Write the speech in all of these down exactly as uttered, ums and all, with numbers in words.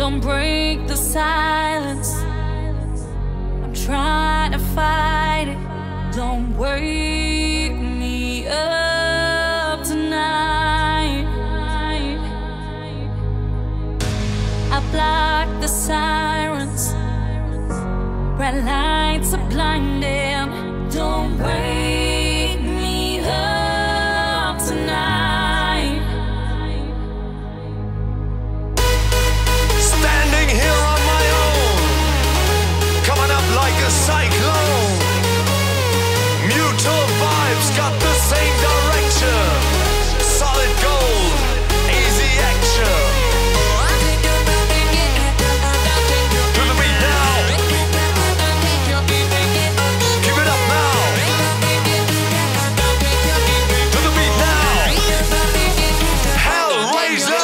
Don't break the silence. I'm trying to fight it. Don't wake me up tonight. I block the sirens. Red lights are blinding. Don't wake me up tonight. Standing here on my own, coming up like a cyclone. Mutual vibes got the same direction. Solid gold, easy action. To the beat now. Keep it up now. To the beat now. Hellraiser.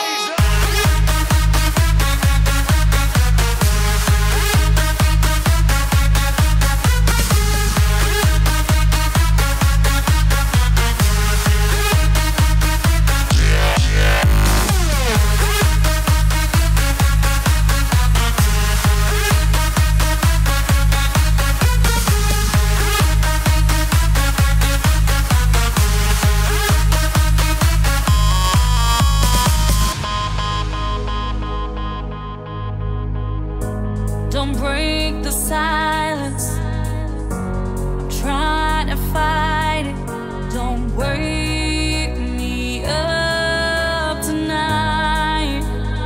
Don't break the silence. I'm trying to fight it. Don't wake me up tonight.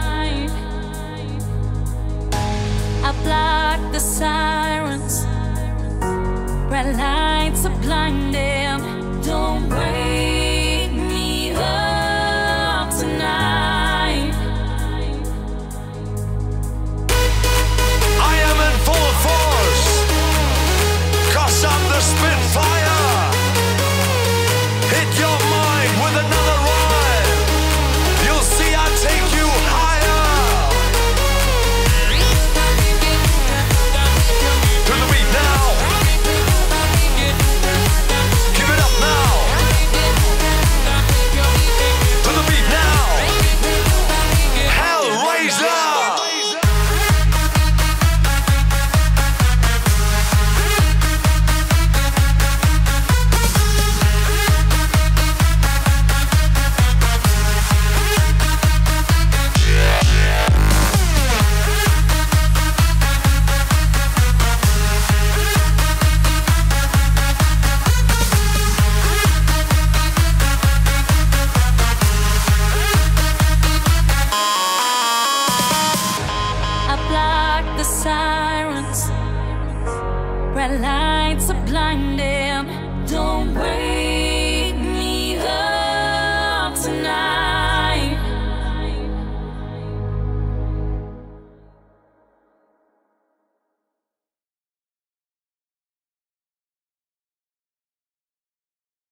I block the sirens. Red lights are blinding. Don't wake me up tonight. I am in full force, 'cause I'm the Spitfire. Hit your mind with another rhyme. You'll see I take you higher. To the beat now. Keep it up now. To the beat now. Hellraiser. I block the sirens. Red lights are blinding. Don't wait.